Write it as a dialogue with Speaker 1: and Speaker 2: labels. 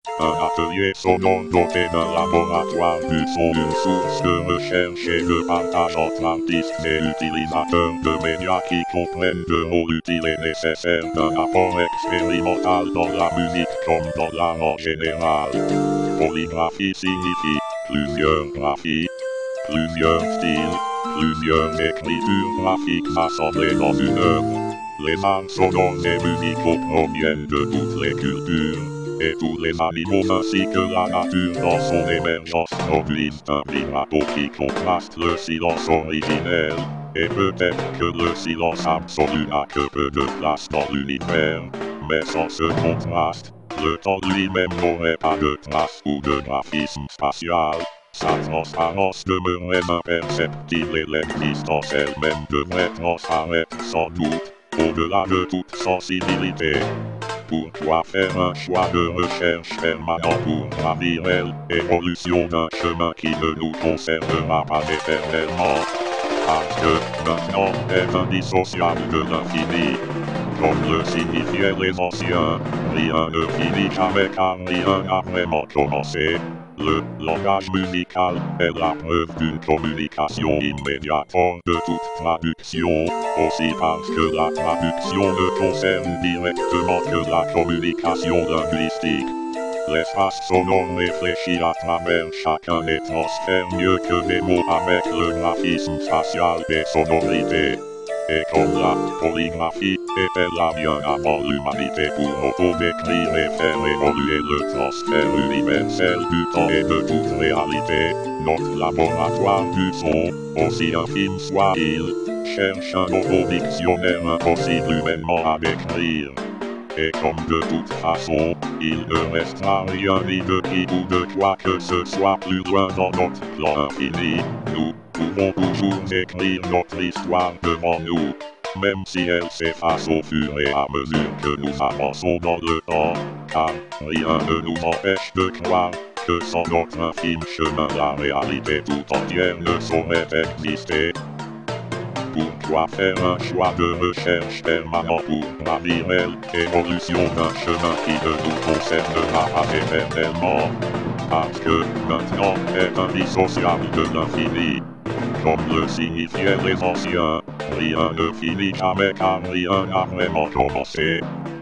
Speaker 1: Un atelier sonore doté d'un laboratoire du son, une source de recherche et de partage entre artistes et utilisateurs de médias qui comprennent de rôle utile et nécessaire d'un apport expérimental dans la musique comme dans l'art en général. Polygraphie signifie plusieurs graphies, plusieurs styles, plusieurs écritures graphiques assemblées dans une œuvre. Les arts sonores et musicaux proviennent de toutes les cultures, et tous les animaux ainsi que la nature dans son émergence produisent un vibrato qui contraste le silence originel, et peut-être que le silence absolu n'a que peu de place dans l'univers, mais sans ce contraste, le temps lui-même n'aurait pas de trace ou de graphisme spatial. Sa transparence demeurait imperceptible et l'existence elle-même devrait transparaître sans doute, au-delà de toute sensibilité. Pourquoi faire un choix de recherche permanent pour gravir l'évolution d'un chemin qui ne nous conservera pas éternellement? Parce que maintenant est indissociable de l'infini. Comme le signifiaient les anciens, rien ne finit jamais car rien n'a vraiment commencé. Le langage musical est la preuve d'une communication immédiate hors de toute traduction, aussi parce que la traduction ne concerne directement que la communication linguistique. L'espace sonore réfléchit à travers chacun et transfère mieux que des mots avec le graphisme spatial des sonorités. Et comme la polygraphie était là bien avant l'humanité pour auto-décrire et faire évoluer le transfert universel du temps et de toute réalité, notre laboratoire du son, aussi infime soit-il, cherche un nouveau dictionnaire impossible humainement à décrire. Et comme de toute façon, il ne restera rien ni de qui ou de quoi que ce soit plus loin dans notre plan infini, nous pouvons toujours écrire notre histoire devant nous, même si elle s'efface au fur et à mesure que nous avançons dans le temps, car rien ne nous empêche de croire que sans notre infime chemin la réalité tout entière ne saurait exister. Pourquoi faire un choix de recherche permanent pour gravir l'évolution d'un chemin qui ne nous concernera pas éternellement? Parce que maintenant est indissociable de l'infini. Comme le signifiaient les anciens, rien ne finit jamais car rien n'a vraiment commencé.